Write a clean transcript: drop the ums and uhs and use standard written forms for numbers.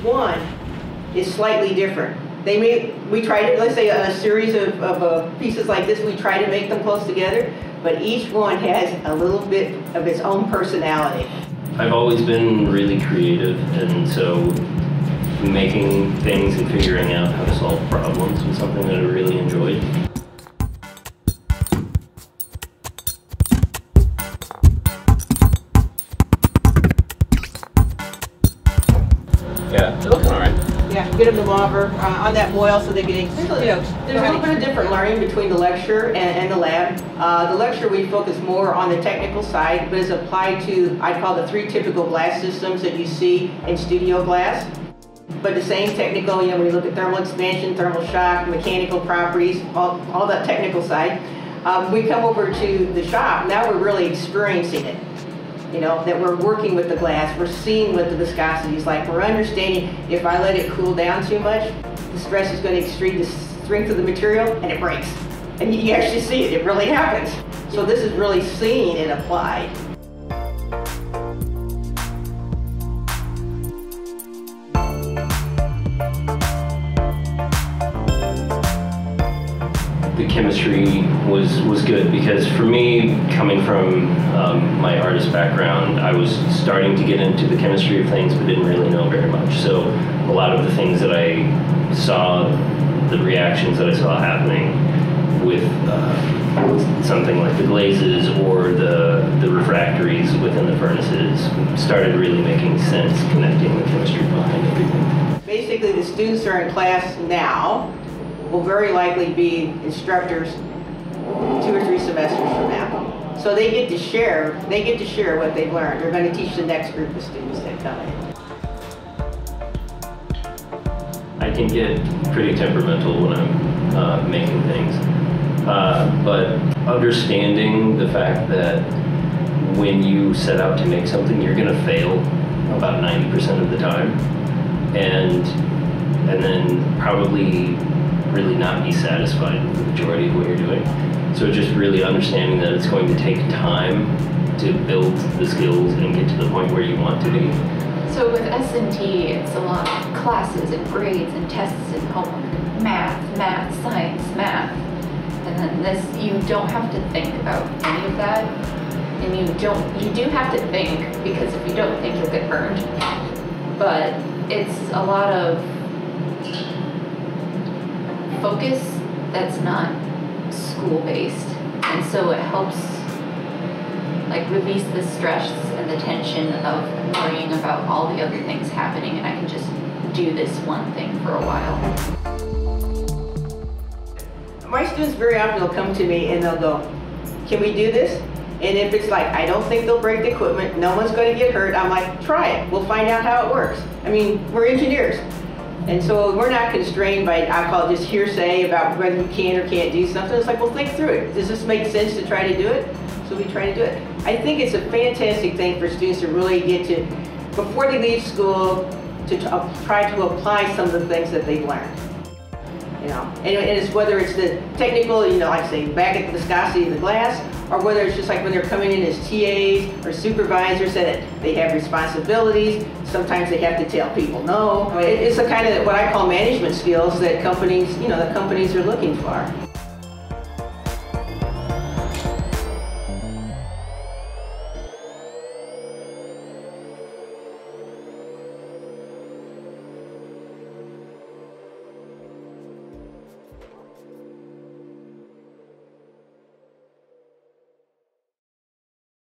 one is slightly different. We try to, let's say a series of pieces like this, we try to make them close together, but each one has a little bit of its own personality. I've always been really creative, and so making things and figuring out how to solve problems was something that I really enjoyed. Yeah, they're looking all right. Yeah, get them to go over on that boil so they can, there's a little bit of different learning between the lecture and the lab. The lecture we focus more on the technical side, but is applied to, I'd call the 3 typical glass systems that you see in studio glass. But the same technical, we look at thermal expansion, thermal shock, mechanical properties, all that technical side. We come over to the shop, now we're really experiencing it. That we're working with the glass, we're seeing what the viscosity is like, we're understanding if I let it cool down too much, the stress is going to exceed the strength of the material and it breaks. And you actually see it, it really happens. So this is really seen and applied. The chemistry was good because for me, coming from my artist background, I was starting to get into the chemistry of things but didn't really know very much. So a lot of the things that I saw, the reactions that I saw happening with something like the glazes or the refractories within the furnaces started really making sense, connecting the chemistry behind everything. Basically, the students are in class now will very likely be instructors 2 or 3 semesters from now. So they get to share what they've learned. They're going to teach the next group of students that come in. I can get pretty temperamental when I'm making things, but understanding the fact that when you set out to make something, you're going to fail about 90% of the time, and then probably really not be satisfied with the majority of what you're doing. So just really understanding that it's going to take time to build the skills and get to the point where you want to be. So with S&T, it's a lot of classes and grades and tests and homework, math, science, math. And then this, you don't have to think about any of that. And you do have to think, because if you don't think, you'll get burned. But it's a lot of focus that's not school-based, and so it helps release the stress and the tension of worrying about all the other things happening, and I can just do this one thing for a while. My students very often will come to me and they'll go, can we do this? And if it's like, I don't think they'll break the equipment, no one's going to get hurt, I'm like, try it, we'll find out how it works. I mean, we're engineers. And so we're not constrained by, I call it just hearsay about whether you can or can't do something. It's like, well, think through it. Does this make sense to try to do it? So we try to do it. I think it's a fantastic thing for students to really get to, before they leave school, to try to apply some of the things that they've learned. And it's whether it's the technical, like say back at the viscosity of the glass, or whether it's just like when they're coming in as TAs or supervisors that they have responsibilities. Sometimes they have to tell people no. It's the kind of what I call management skills that companies, that companies are looking for.